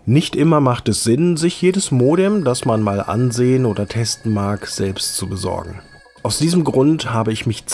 Nicht immer macht es Sinn, sich jedes Modem, das man mal ansehen oder testen mag, selbst zu besorgen. Aus diesem Grund habe ich mich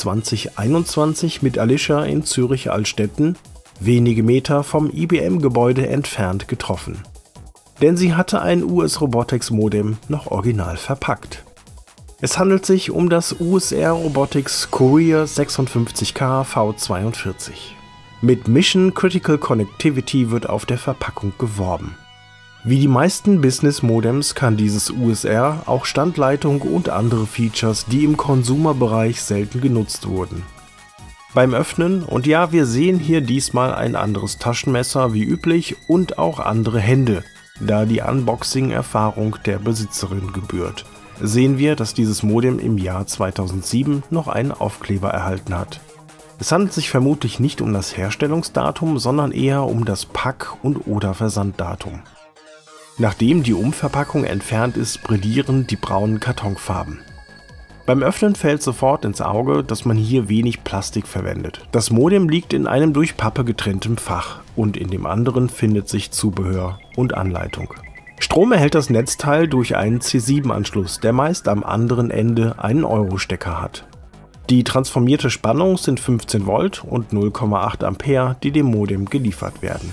2021 mit Alicia in Zürich-Altstetten, wenige Meter vom IBM-Gebäude entfernt, getroffen. Denn sie hatte ein US Robotics Modem noch original verpackt. Es handelt sich um das USR Robotics Courier 56K V42. Mit Mission Critical Connectivity wird auf der Verpackung geworben. Wie die meisten Business-Modems kann dieses USR auch Standleitung und andere Features, die im Consumer-Bereich selten genutzt wurden. Beim Öffnen, und ja, wir sehen hier diesmal ein anderes Taschenmesser wie üblich und auch andere Hände, da die Unboxing-Erfahrung der Besitzerin gebührt, sehen wir, dass dieses Modem im Jahr 2007 noch einen Aufkleber erhalten hat. Es handelt sich vermutlich nicht um das Herstellungsdatum, sondern eher um das Pack- und/oder Versanddatum. Nachdem die Umverpackung entfernt ist, brillieren die braunen Kartonfarben. Beim Öffnen fällt sofort ins Auge, dass man hier wenig Plastik verwendet. Das Modem liegt in einem durch Pappe getrennten Fach und in dem anderen findet sich Zubehör und Anleitung. Strom erhält das Netzteil durch einen C7-Anschluss, der meist am anderen Ende einen Euro-Stecker hat. Die transformierte Spannung sind 15 Volt und 0,8 Ampere, die dem Modem geliefert werden.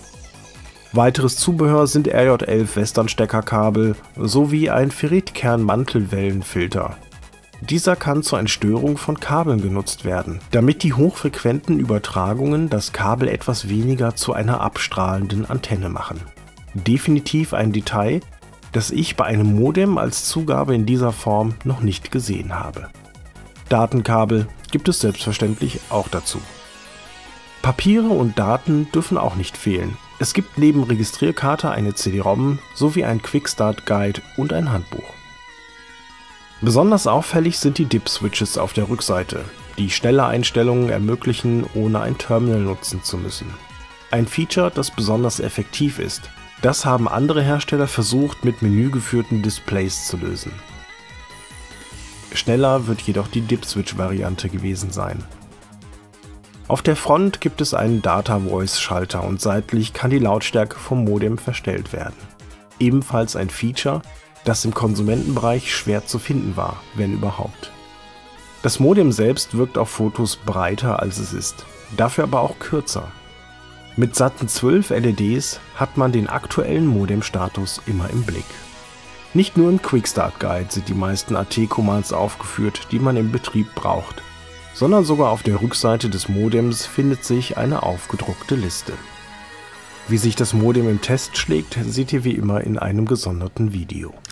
Weiteres Zubehör sind RJ11 Western-Steckerkabel sowie ein Ferritkern-Mantelwellenfilter. Dieser kann zur Entstörung von Kabeln genutzt werden, damit die hochfrequenten Übertragungen das Kabel etwas weniger zu einer abstrahlenden Antenne machen. Definitiv ein Detail, das ich bei einem Modem als Zugabe in dieser Form noch nicht gesehen habe. Datenkabel gibt es selbstverständlich auch dazu. Papiere und Daten dürfen auch nicht fehlen. Es gibt neben Registrierkarte eine CD-ROM sowie ein Quick-Start-Guide und ein Handbuch. Besonders auffällig sind die DIP-Switches auf der Rückseite, die schnelle Einstellungen ermöglichen, ohne ein Terminal nutzen zu müssen. Ein Feature, das besonders effektiv ist. Das haben andere Hersteller versucht, mit menügeführten Displays zu lösen. Schneller wird jedoch die DIP-Switch-Variante gewesen sein. Auf der Front gibt es einen Data-Voice-Schalter und seitlich kann die Lautstärke vom Modem verstellt werden. Ebenfalls ein Feature, das im Konsumentenbereich schwer zu finden war, wenn überhaupt. Das Modem selbst wirkt auf Fotos breiter als es ist, dafür aber auch kürzer. Mit satten 12 LEDs hat man den aktuellen Modem-Status immer im Blick. Nicht nur im Quick-Start-Guide sind die meisten AT-Commands aufgeführt, die man im Betrieb braucht, sondern sogar auf der Rückseite des Modems findet sich eine aufgedruckte Liste. Wie sich das Modem im Test schlägt, seht ihr wie immer in einem gesonderten Video.